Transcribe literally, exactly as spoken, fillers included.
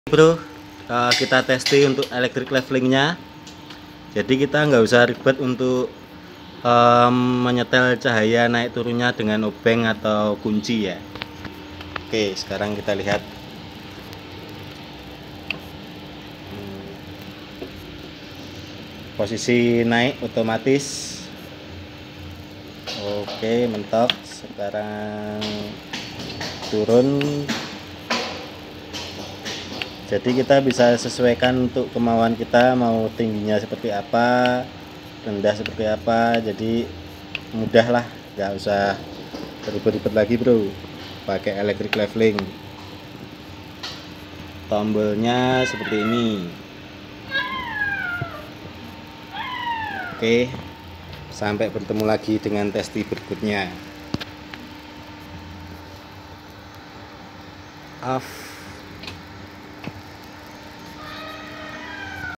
Bro, uh, kita testing untuk electric levelingnya. Jadi kita nggak usah ribet untuk um, menyetel cahaya naik turunnya dengan obeng atau kunci ya. Oke, sekarang kita lihat. Posisi naik otomatis. Oke, mentok. Sekarang turun. Jadi kita bisa sesuaikan untuk kemauan kita, mau tingginya seperti apa, rendah seperti apa. Jadi mudah lah, nggak usah ribet-ribet lagi bro, pakai electric leveling. Tombolnya seperti ini. Oke, sampai bertemu lagi dengan testi berikutnya. Off.